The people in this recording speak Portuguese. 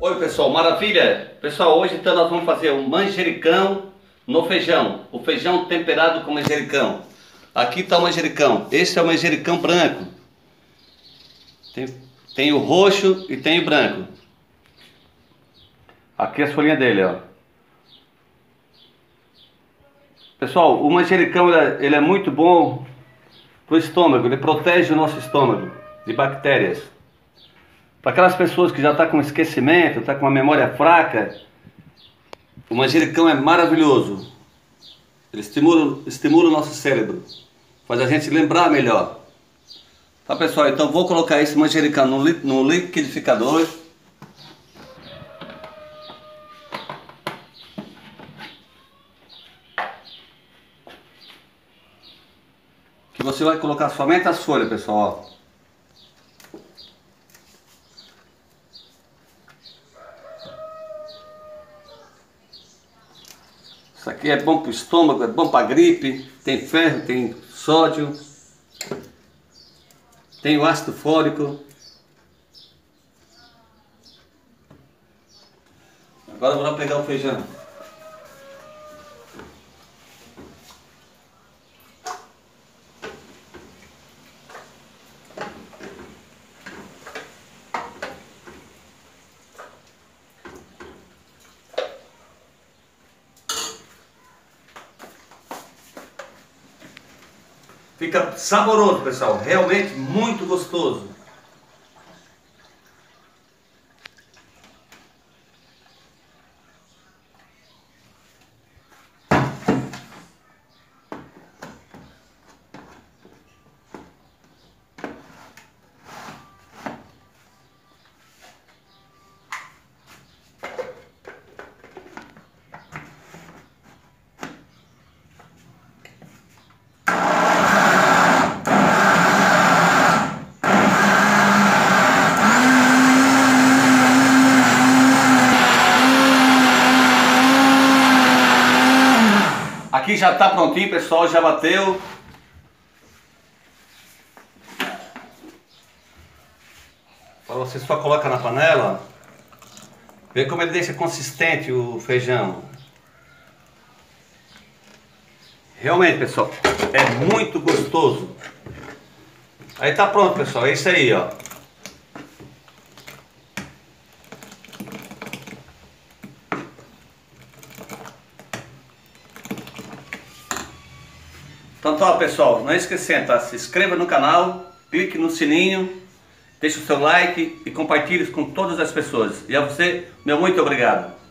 Oi pessoal, maravilha? Pessoal, hoje então nós vamos fazer um manjericão no feijão. O feijão temperado com manjericão. Aqui está o manjericão. Esse é o manjericão branco. Tem o roxo e tem o branco. Aqui as folhinhas dele, ó. Pessoal, o manjericão ele é muito bom para o estômago. Ele protege o nosso estômago de bactérias. Para aquelas pessoas que já estão com esquecimento, estão com uma memória fraca, o manjericão é maravilhoso. Ele estimula o nosso cérebro, faz a gente lembrar melhor. Tá pessoal, então vou colocar esse manjericão no liquidificador. Que você vai colocar somente as folhas, pessoal, ó. Isso aqui é bom para o estômago, é bom para a gripe, tem ferro, tem sódio, tem o ácido fólico. Agora vou lá pegar o feijão. Fica saboroso, pessoal, realmente muito gostoso. Aqui já está prontinho, pessoal, já bateu. Para você só coloca na panela. Vê como ele deixa consistente o feijão. Realmente, pessoal, é muito gostoso. Aí tá pronto, pessoal, é isso aí, ó. Então tá, pessoal, não esquecendo, tá? Se inscreva no canal, clique no sininho, deixe o seu like e compartilhe com todas as pessoas. E a você, meu muito obrigado.